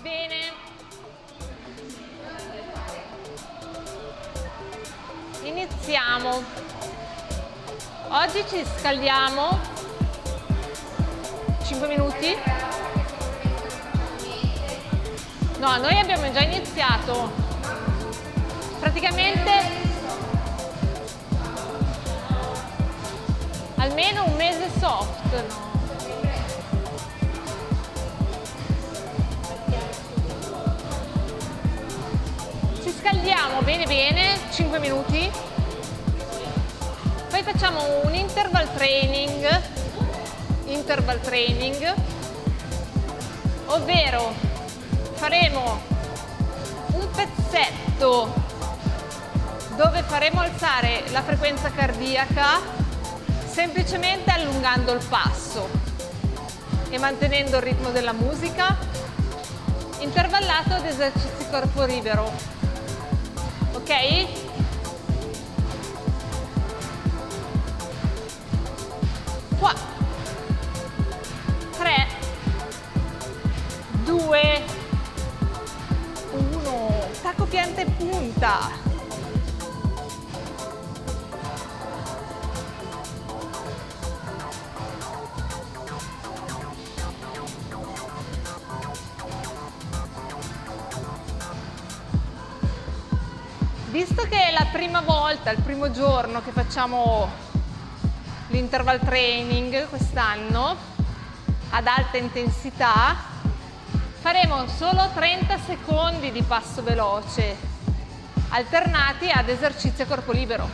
Bene. Iniziamo. Oggi ci scaldiamo 5 minuti. No, noi abbiamo già iniziato. Praticamente almeno un mese soft, no? Ci scaldiamo bene bene, 5 minuti. Poi facciamo un interval training, ovvero faremo un pezzetto dove faremo alzare la frequenza cardiaca semplicemente allungando il passo e mantenendo il ritmo della musica, intervallato ad esercizi corpo libero. Ok? Qua 3 2 1, tacco pianta e punta. Visto che è la prima volta, il primo giorno che facciamo l'interval training quest'anno ad alta intensità, faremo solo 30 secondi di passo veloce alternati ad esercizi a corpo libero.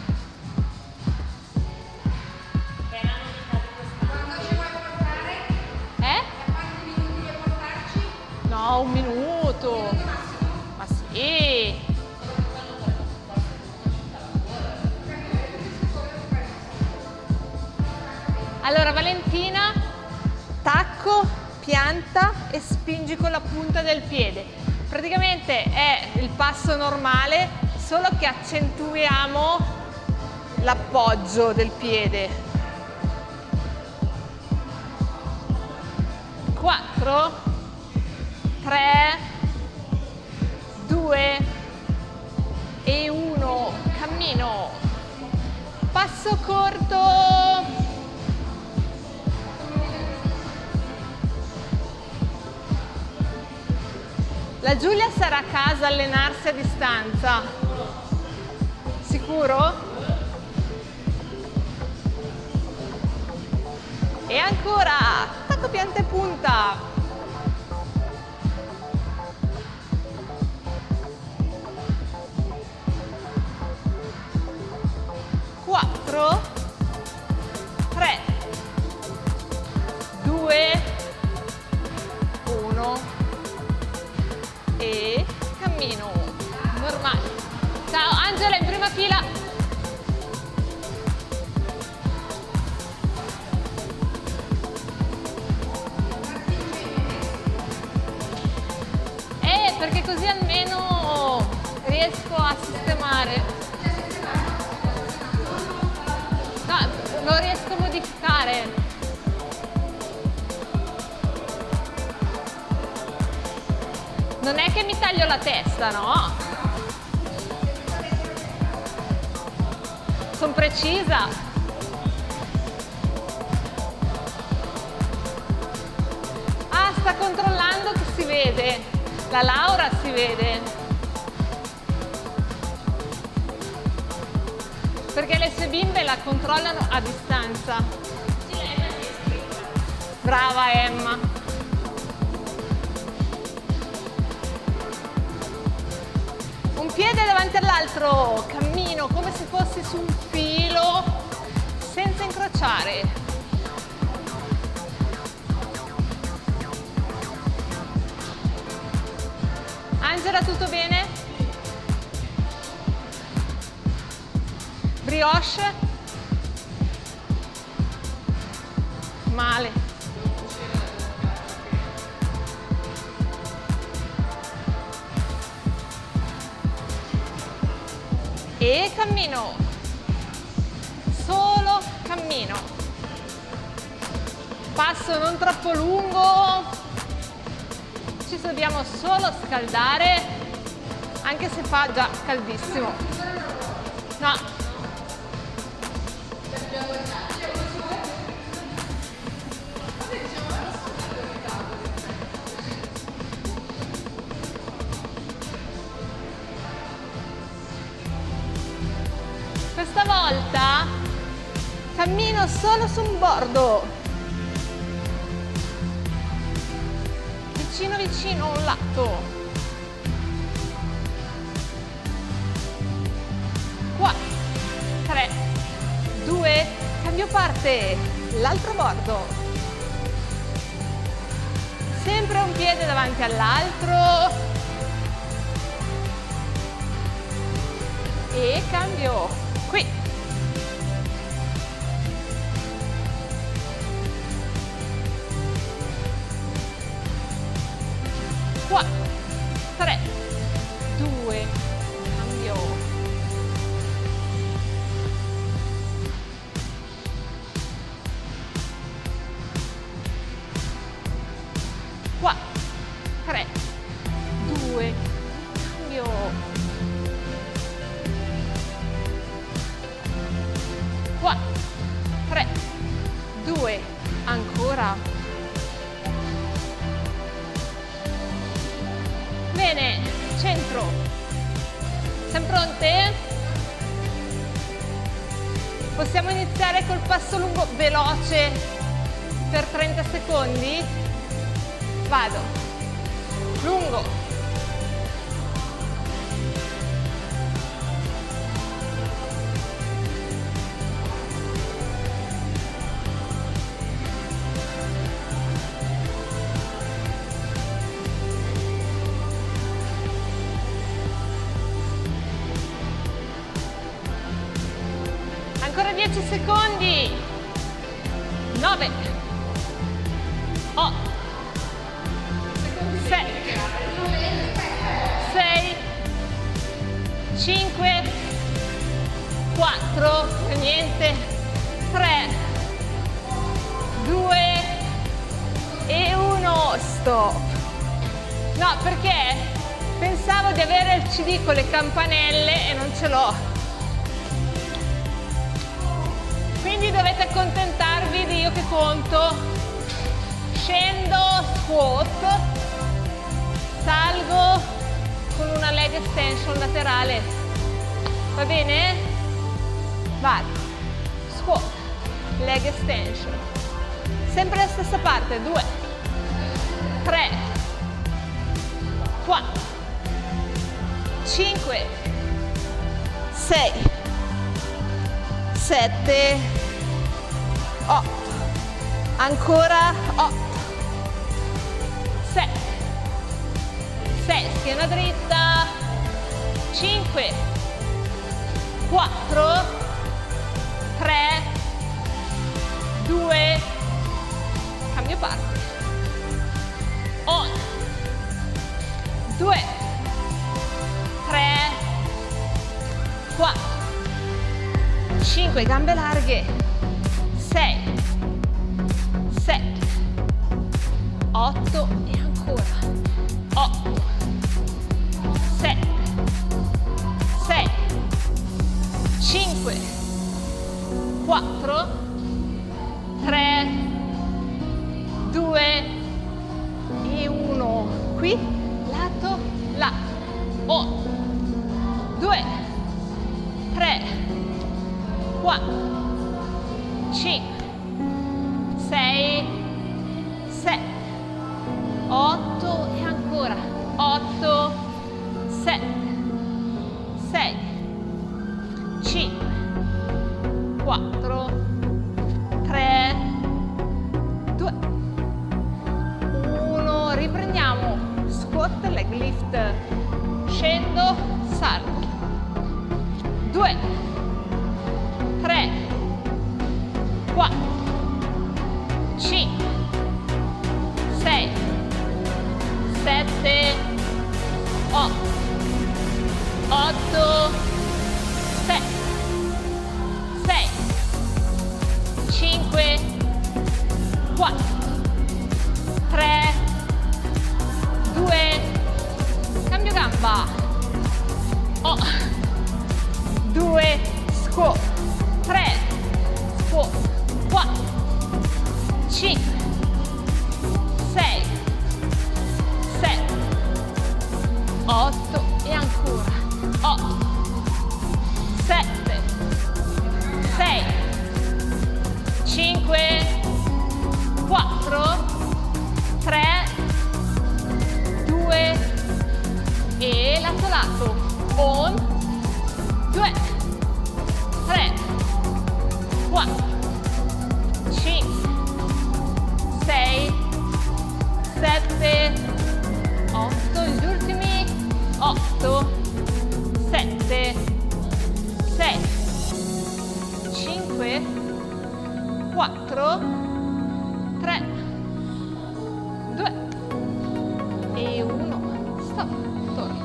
Quando ci vuoi portare? Eh? Da quanti minuti vuoi portarci? No, un minuto. Ma sì. Allora Valentina, tacco, pianta e spingi con la punta del piede. Praticamente è il passo normale, solo che accentuiamo l'appoggio del piede. 4, 3, 2 e 1, cammino. Passo corto. La Giulia sarà a casa a allenarsi a distanza. Sicuro? E ancora, tacco pianta e punta. 4, 3, 2, 1. E cammino normale. Ciao Angela, in prima fila. Perché così almeno riesco a sistemare. No, lo riesco a modificare. Non è che mi taglio la testa, no? Sono precisa. Ah, sta controllando che si vede. La Laura si vede. Perché le sue bimbe la controllano a distanza. Brava Emma. Un piede davanti all'altro, cammino come se fossi su un filo senza incrociare. Angela, tutto bene? Brioche? Male. E cammino. Solo cammino. Passo non troppo lungo. ci dobbiamo solo scaldare, anche se fa già caldissimo. No. Questa volta cammino solo su un bordo, vicino vicino a un lato. Qua, 3, 2, cambio parte, l'altro bordo. Sempre un piede davanti all'altro. E cambio. Qui. Qua. 3, 2, cambio. Qua. 3, 2, cambio. Qua, 3, 2, ancora. Bene, centro. Siamo pronte? Possiamo iniziare col passo lungo veloce per 30 secondi? Vado. Lungo. Ancora 10 secondi. 9, 8, 7, 6, 5, 4, niente, 3, 2 e 1, stop. No, perché pensavo di avere il CD con le campanelle e non ce l'ho. Quindi dovete accontentarvi di io che conto. Scendo, squat, salgo con una leg extension laterale. Va bene? Vado. Squat, leg extension. Sempre la stessa parte. 2, 3, 4, 5, 6, 7, 8, ancora 8, 7, 6, schiena dritta, 5, 4, 3, 2, cambio parte, 1, 2, 3, 4, 5, gambe larghe, 6, 7, 8 e ancora, 8, 7, 6, 5, 4, 3, 2 e 1, qui, lato, lato, 1, 2, 3, 4, 5, 6, 7, 8 e ancora 8, 7, 6, 5, 4, 3, 2, 1. Riprendiamo. Squat, leg lift. Scendo, salgo. 2, 3, 4, 5, 6, 7, 8, 8, 7, 6, 5, 4, 3, 2, passato. 1, 2, 3, 4, 5, 6, 7, 8, gli ultimi 8, 7, 6, 5, 4, 3, 2 e 1. Stop, torno.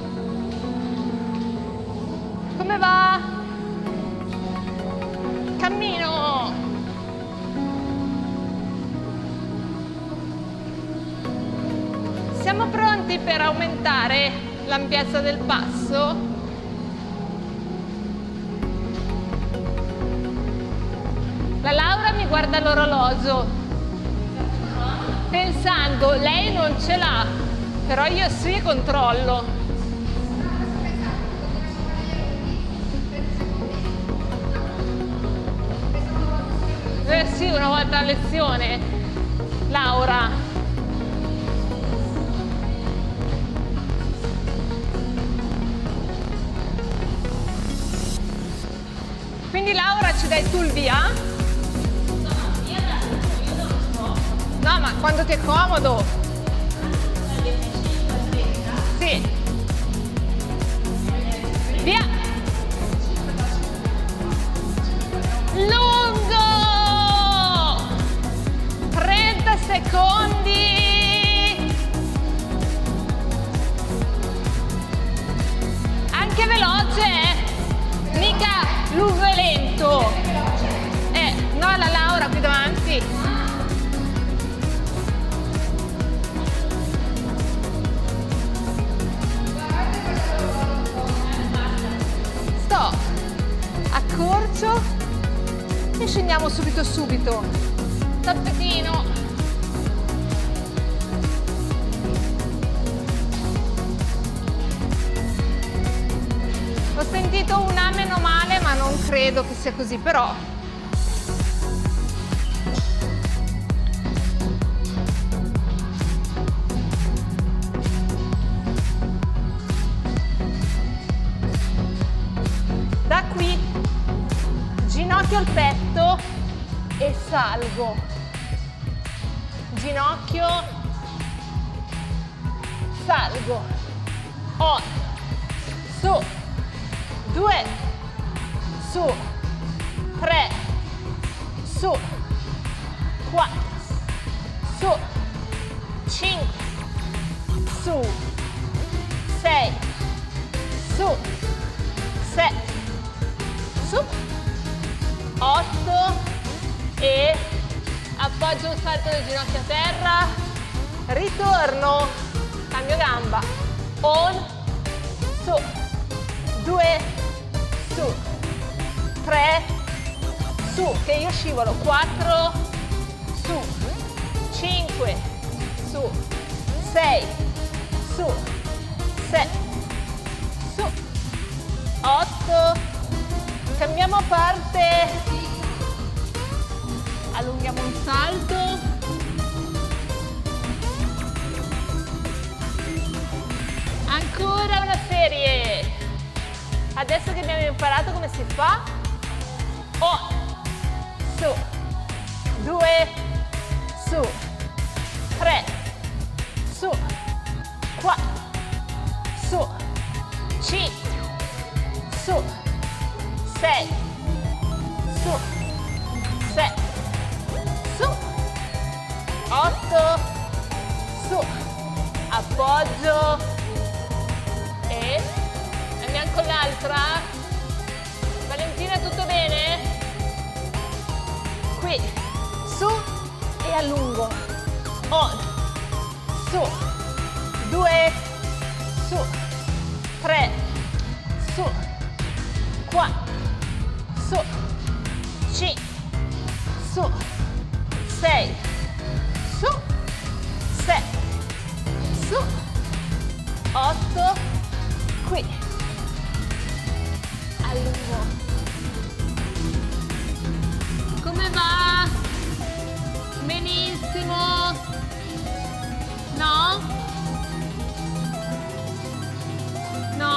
Come va? Cammino. Siamo pronti per aumentare l'ampiezza del passo? La Laura mi guarda l'orologio, pensando, lei non ce l'ha, però io sì controllo. Sì, una volta a lezione, Laura. Quindi Laura ci dai tu il via? No, ma quando ti è comodo. Sì. Via. Lungo. 30 secondi. Anche veloce, mica lungo e lento. No, la Laura qui davanti. Stop. Accorcio e scendiamo subito. Tappetino. Ho sentito una meno male, ma non credo che sia così, però. Da qui, ginocchio al petto e salgo. Ginocchio, salgo. On, su, 2, su, 3, su, 4, su, 5, su, 6, su, 7, su, 8 e appoggio il salto del ginocchio a terra, ritorno, cambio gamba, on, su, 2, su, 3, su, che io scivolo, 4, su, 5, su, 6, su, 7, su, 8, cambiamo parte, allunghiamo un salto, ancora una serie, adesso che abbiamo imparato come si fa, on, su, 2, su, 3, su, 4, su, 5, su, 6, su, 7, su, 8, su, appoggio e andiamo con l'altra. Valentina, tutto bene? Qui, su e allungo, on, su, 2, su, 3, su, 4, su, 5, su, 6, su, 7, su, 8, qui, allungo. Come va? Benissimo. No? No?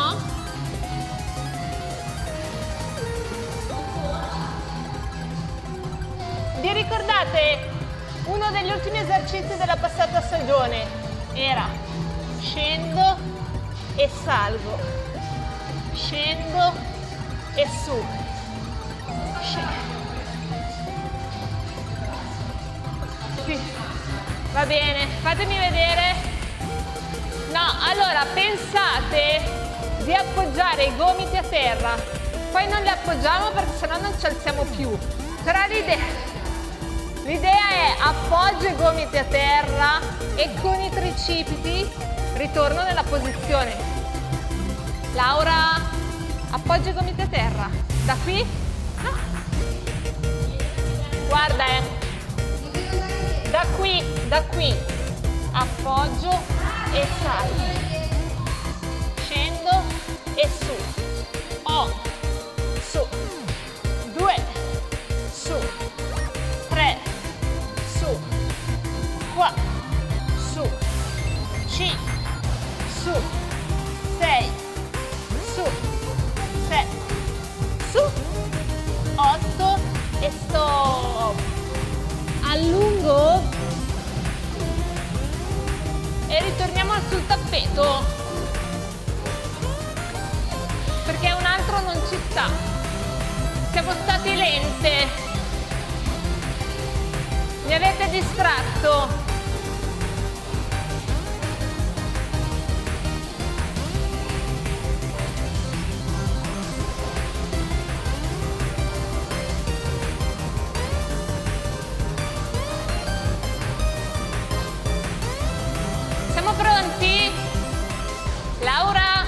Ricordate, uno degli ultimi esercizi della passata stagione era scendo e salgo, scendo e su, va bene, fatemi vedere. No, allora pensate di appoggiare i gomiti a terra, poi non li appoggiamo perché sennò non ci alziamo più, però l'idea è appoggio i gomiti a terra e con i tricipiti ritorno nella posizione. Laura, appoggio i gomiti a terra, da qui? No. Guarda, da qui, appoggio e salgo, scendo e su, su, 2, su, 3, su, 4, su, 5, su, 6, su, 7, su, 8 e stop. Allungo e ritorniamo sul tappeto perché un altro non ci sta, siamo stati lente, mi avete distratto. Pronti? Laura?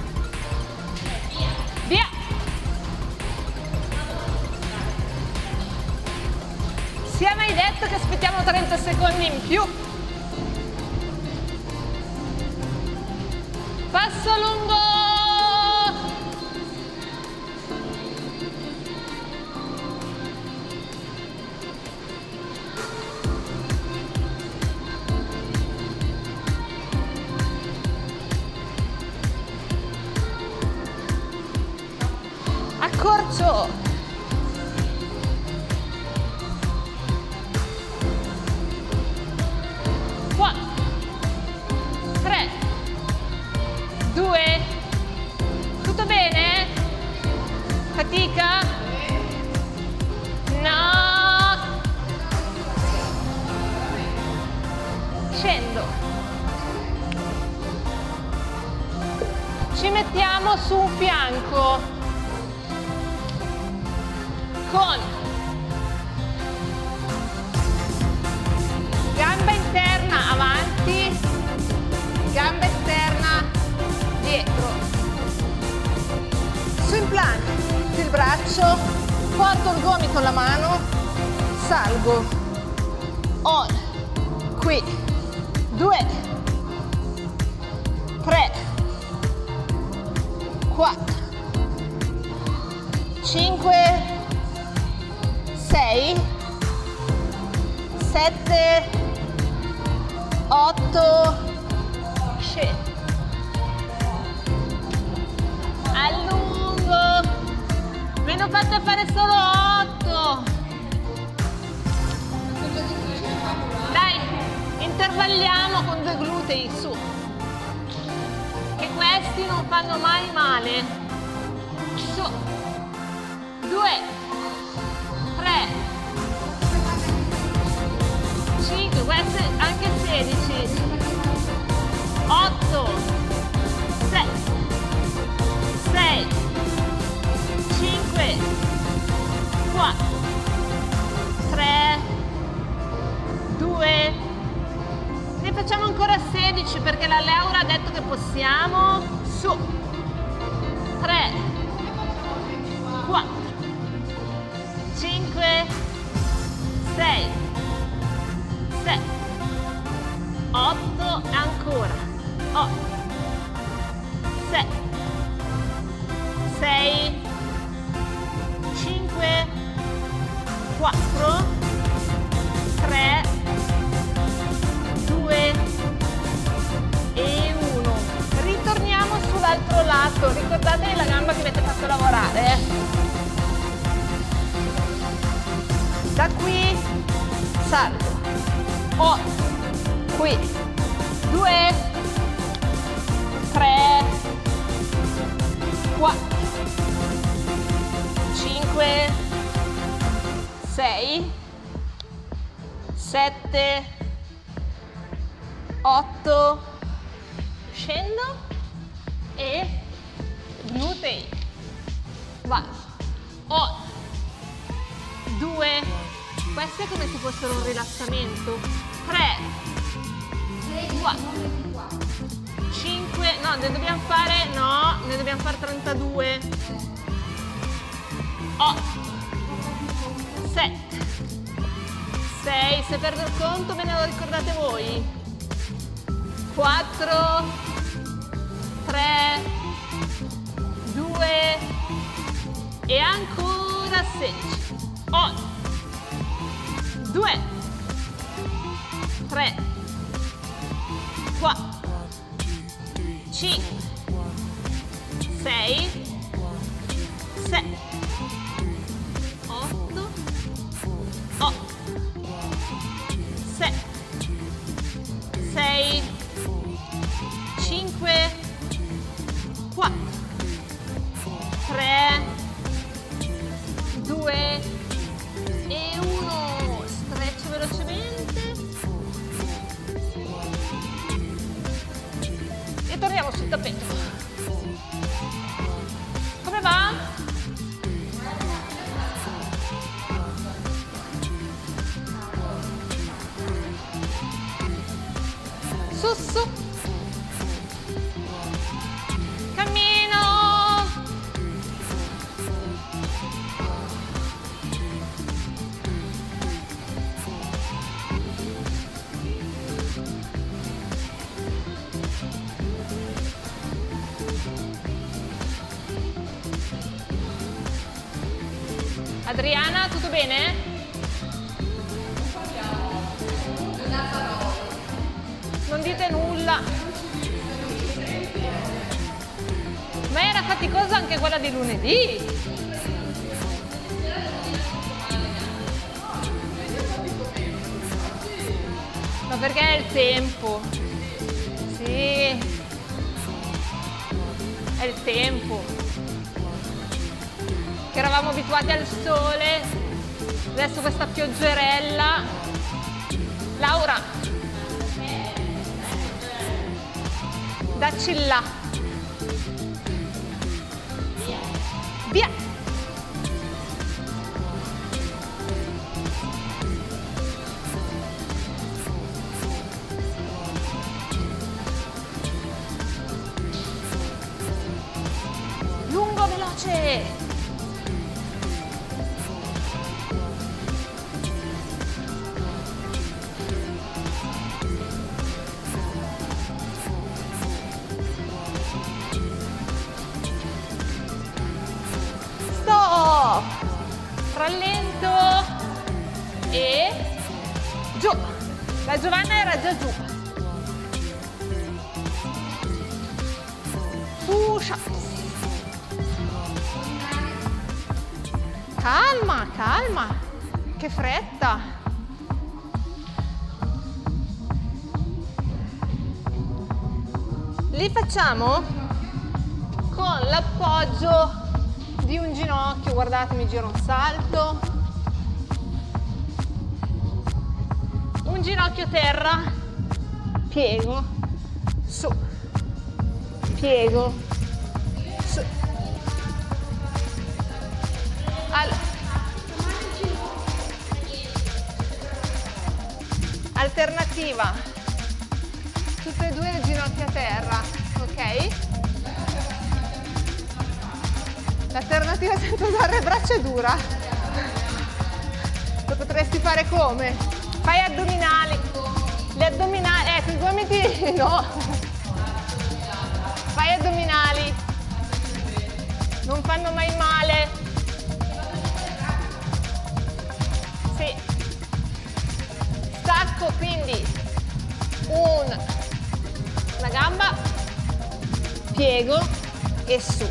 Via! Si è mai detto che aspettiamo 30 secondi in più? Passo lungo! Accorcio! 4, 3, 2, tutto bene? Fatica? No! Scendo. Ci mettiamo su un fianco con gamba interna avanti, gamba esterna dietro, su in plank, il braccio, porto il gomito con la mano, salgo, on, qui, 2, 3, 4, 5, 6, 7, 8, scendo, allungo, me ne ho fatte fare solo 8, dai, intervalliamo con 2 glutei, su, che questi non fanno mai male, su, 2, 3, 5, queste anche 16, 8, 7, 6, 5, 4, 3, 2, ne facciamo ancora 16 perché la Laura ha detto che possiamo, su, 3, 4, 5, 6, 7, 8, ancora, 8, 7, 6, 5, 4, 3, 2 e 1. Ritorniamo sull'altro lato, ricordate la gamba che avete fatto lavorare. Da qui salto, 8, qui, 2, 3, 4, 5, 6, 7, 8, scendo e glutei, vai, 8, 2, questo è come se fossero un rilassamento, 3, 4, 5, no, ne dobbiamo fare, no, ne dobbiamo fare 32, 8, 7, 6, se perdo il conto ve ne lo ricordate voi, 4, 3, 2 e ancora 16, 8, 2, 3, 4, 5, 6, 7, 8, 7, 6, 5, 4, 3, 2 e 1. Stretch velocemente e torniamo sul tappeto. Come va? Su, su. Cammino. Adriana, tutto bene? Non dite nulla. Ma era faticosa anche quella di lunedì. Ma perché è il tempo? Sì. È il tempo. Che eravamo abituati al sole, adesso questa pioggerella. Laura, dacci là. Via. Lungo, veloce. Rallento e giù. La Giovanna era già giù. Push up. Calma, calma. Che fretta. Li facciamo con l'appoggio di un ginocchio, guardate, mi giro un salto, un ginocchio terra, piego, su, piego, su, alternativa, tutte e due le ginocchia a terra, ok? L'alternativa senza usare le braccia è dura. Lo potresti fare come? Fai addominali. Gli addominali, ecco, i gomiti no. Fai addominali. Non fanno mai male. Sì. Stacco quindi una gamba, piego e su.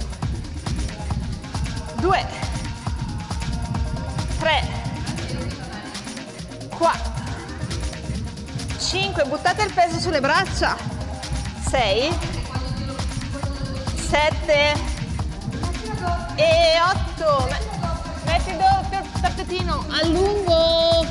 2, 3, 4, 5, buttate il peso sulle braccia. 6, 7 e 8. Metti doppio il tappetino, allungo.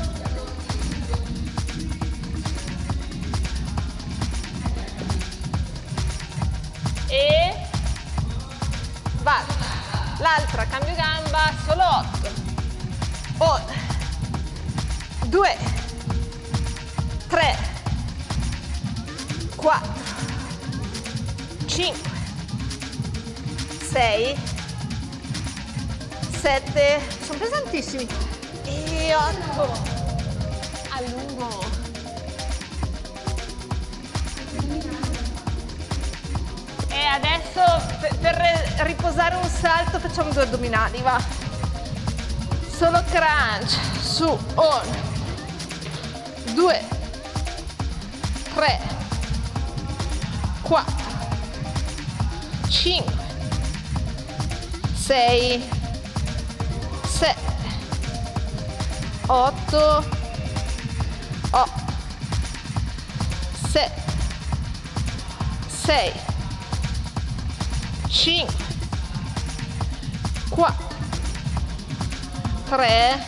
E vado. L'altra, cambio gamba, solo 8. 1, 2, 3, 4, 5, 6, 7, sono pesantissimi, e 8, allungo. E adesso per riposare un salto facciamo 2 addominali, va? Solo crunch, su, 1, 2, 3, 4, 5, 6, 7, 8, 7, 6, 5, 4, 3,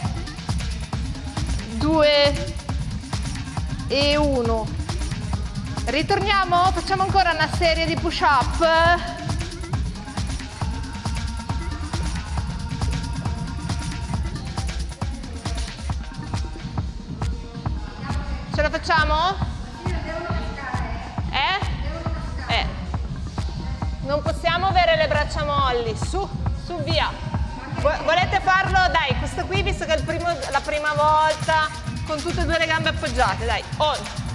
2 e 1. Ritorniamo, facciamo ancora una serie di push up. Ce la facciamo? Non possiamo avere le braccia molli. Su, via. Volete farlo? Dai, questo qui, visto che è la prima volta, con tutte e 2 le gambe appoggiate. Dai, 1,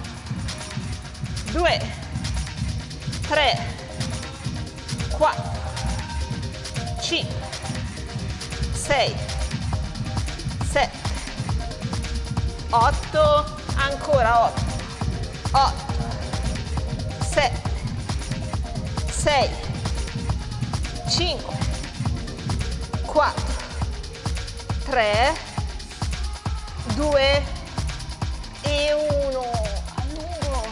2, 3, 4, 5, 6, 7, 8, ancora 8, 7, 6, 5, 4, 3, 2 e 1. Allungo.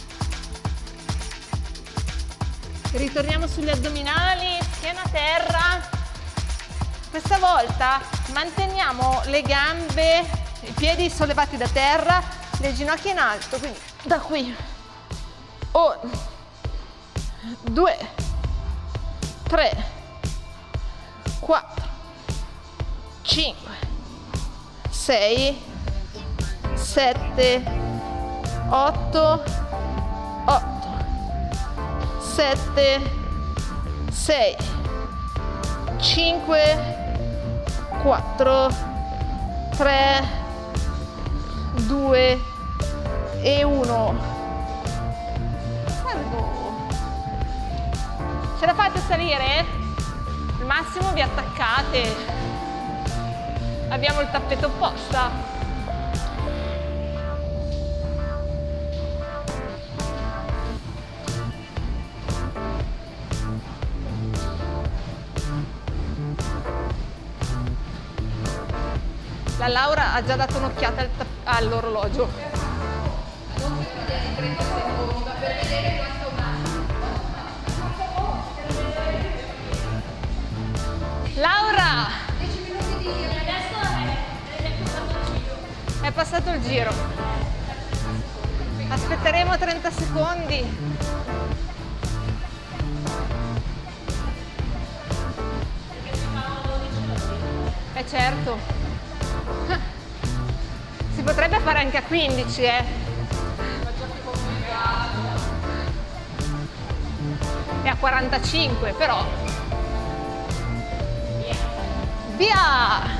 Ritorniamo sugli addominali, schiena a terra. Questa volta manteniamo le gambe, i piedi sollevati da terra, le ginocchia in alto, quindi da qui. 1, 2, 3, 4, 5, 6, 7, 8, 7, 6, 5, 4, 3, 2 e 1. Salgo. Ce la fate salire? Al massimo vi attaccate. Abbiamo il tappeto apposta. La Laura ha già dato un'occhiata all'orologio. Laura! 10 minuti di giro. Adesso è passato il giro. Aspetteremo 30 secondi. Certo. Si potrebbe fare anche a 15, È a 45, però. Via!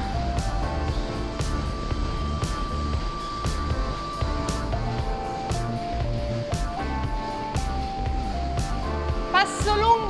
Passo lungo!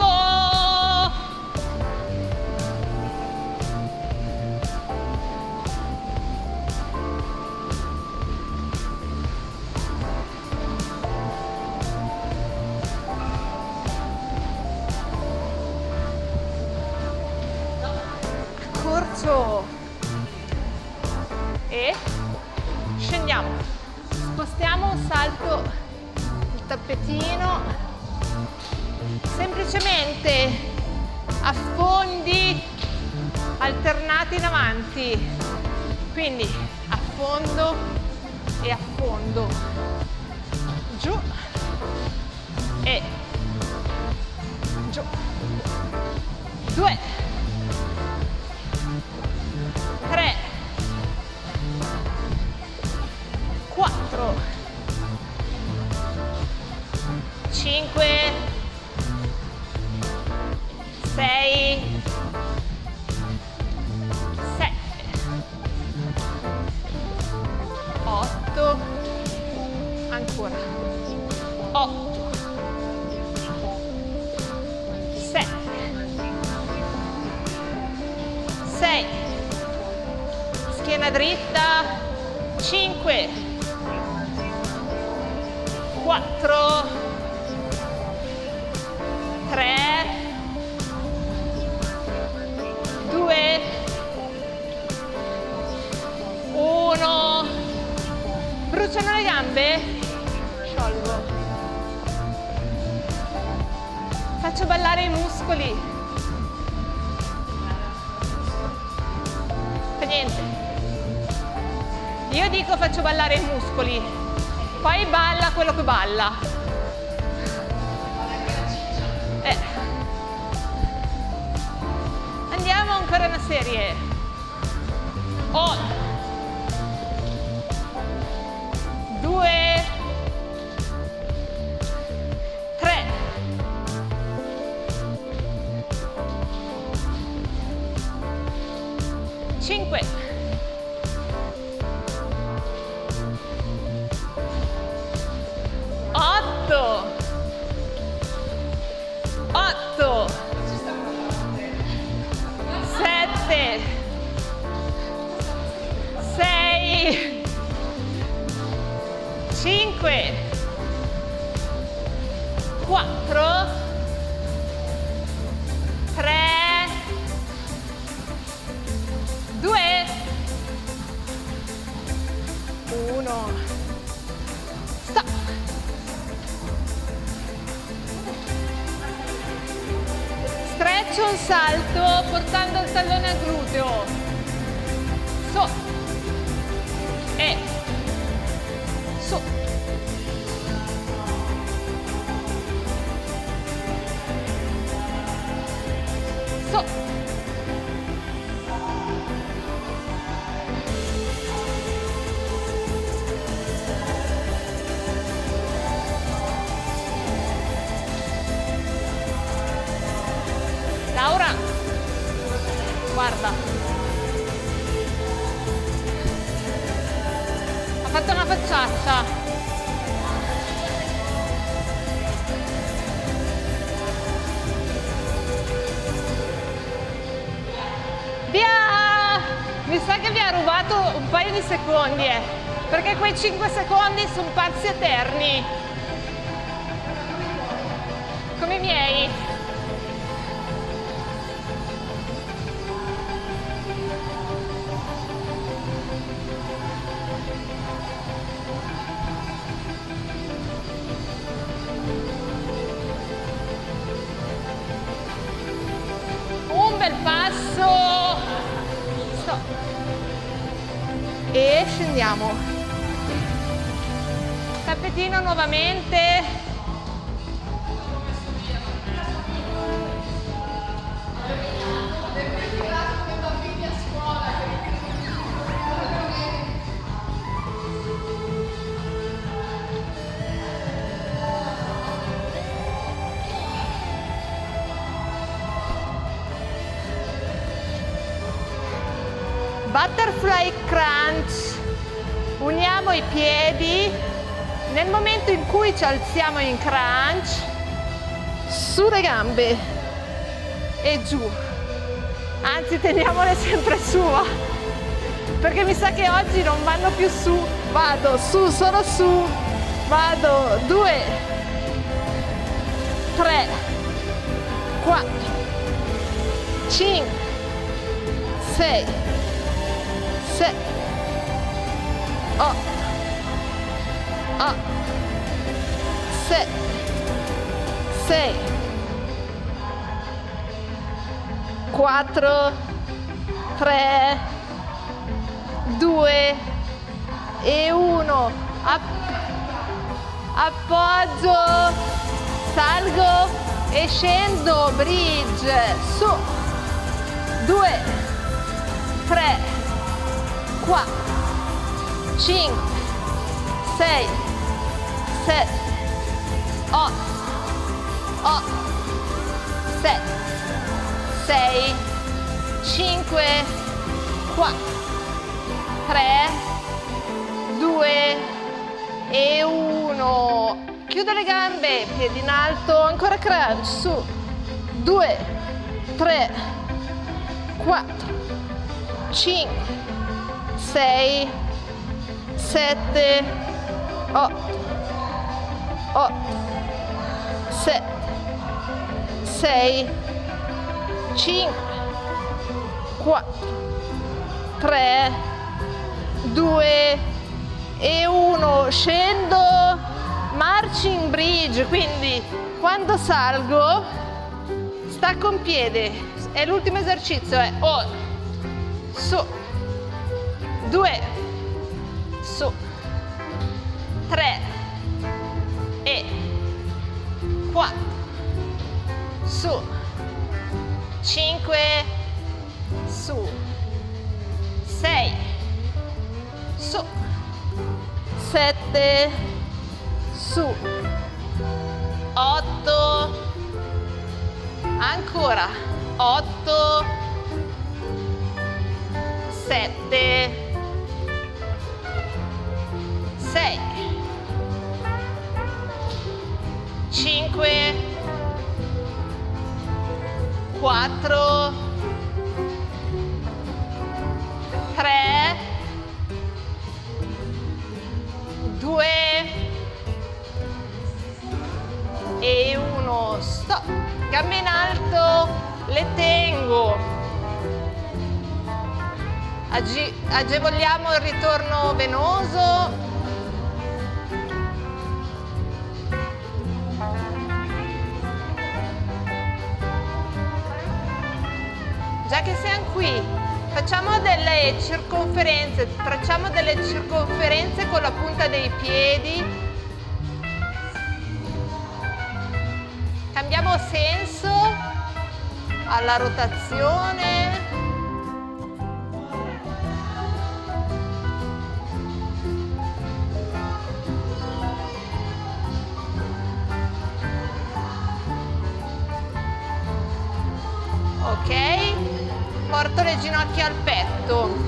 Accorcio! E scendiamo. Spostiamo un salto tappetino, semplicemente affondi alternati in avanti, quindi affondo e affondo, giù e giù, 2, 3, 4, 5, 6, 7, 8, ancora, 8, 7, 6, schiena dritta, 5, 4, 3, 2, 1, bruciano le gambe, sciolgo, faccio ballare i muscoli, fa niente, io dico faccio ballare i muscoli, poi balla quello che balla. Andiamo ancora una serie. 1, 2, 3, 5, 8, 8, 7, 6, 5, 4, 3, 2, 1, stop. Stretch un salto portando il tallone al gluteo, su e su, su, Laura, guarda, ha fatto una facciaccia. Via! Mi sa che vi ha rubato un paio di secondi, perché quei 5 secondi sono parsi eterni, come i miei. Un bel passo, stop, e scendiamo, tappetino nuovamente, butterfly crunch, uniamo i piedi, nel momento in cui ci alziamo in crunch, su le gambe e giù, anzi teniamole sempre su, perché mi sa che oggi non vanno più su, vado su, solo su, vado, 2, 3, 4, 5, 6, 7, 8, 7, 6, 4, 3, 2 e 1. Appoggio, salgo e scendo, bridge, su, 2, 3, 4, 5, 6, 7, 8, 7, 6, 5, 4, 3, 2 e 1. Chiudo le gambe, piedi in alto, ancora crunch, su, 2, 3, 4, 5, 6, 7, 8, 7, 6, 5, 4, 3, 2 e 1. Scendo, marching bridge, quindi quando salgo stacco un piede, è l'ultimo esercizio, è su, 2, su, 3 e 4, su, 5, su, 6, su, 7, su, 8, ancora, 8, 7, 6, 5, 4, 3, 2 e 1. Stop. Gambe in alto, le tengo. Agevoliamo il ritorno venoso. Già che siamo qui, facciamo delle circonferenze, tracciamo delle circonferenze con la punta dei piedi. Cambiamo senso alla rotazione. Ok, porto le ginocchia al petto.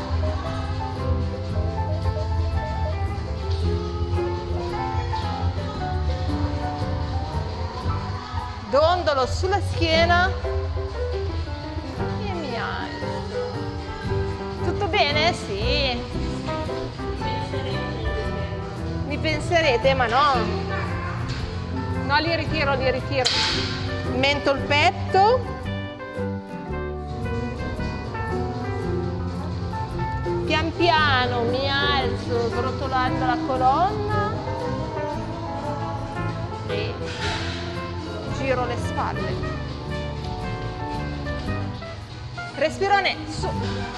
Dondolo sulla schiena e mi alzo. Tutto bene? Sì. Mi penserete, ma no. No, li ritiro, li ritiro. Mento il petto. Pian piano mi alzo srotolando la colonna e giro le spalle. Respirone, su.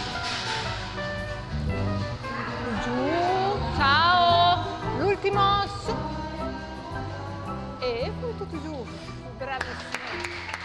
Giù, ciao. L'ultimo, su. E tutti giù. Bravissimo.